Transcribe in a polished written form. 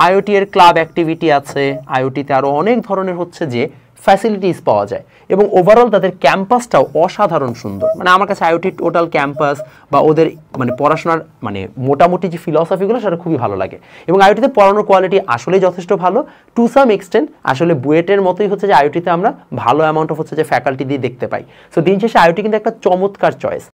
IoT এর club activity আছে, আইওটিতে আরও অনেক ধরনের হচ্ছে যে ফ্যাসিলিটিস পাওয়া যায় এবং ওভারঅল তাদের ক্যাম্পাসটাও অসাধারণ সুন্দর। মানে আমার কাছে আইওটি টোটাল ক্যাম্পাস বা ওদের মানে পড়াশোনার মানে মোটামুটি যে ফিলসফিগুলো সেটা খুবই ভালো লাগে এবং আইওটিতে পড়ানোর কোয়ালিটি আসলেই যথেষ্ট ভালো। টু সাম এক্সটেন্ট আসলে বুয়েটের মতোই হচ্ছে যে আইওটিতে আমরা ভালো অ্যামাউন্ট অফ হচ্ছে যে ফ্যাকাল্টি দিয়ে দেখতে পাই। সো দিন শেষে আইওটি কিন্তু একটা চমৎকার চয়েস।